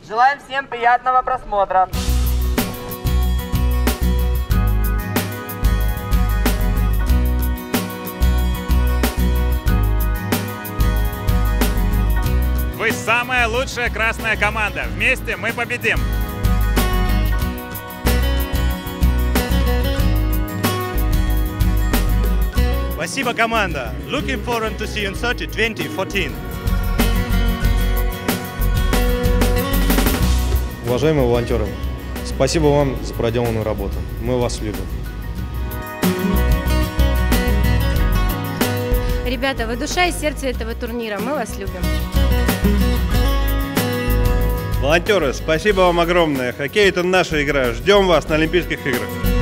Желаем всем приятного просмотра. Вы самая лучшая красная команда. Вместе мы победим! Спасибо, команда. Looking forward to see you in Sochi 2014. Уважаемые волонтеры, спасибо вам за проделанную работу. Мы вас любим. Ребята, вы душа и сердце этого турнира. Мы вас любим. Волонтеры, спасибо вам огромное. Хоккей – это наша игра. Ждем вас на Олимпийских играх.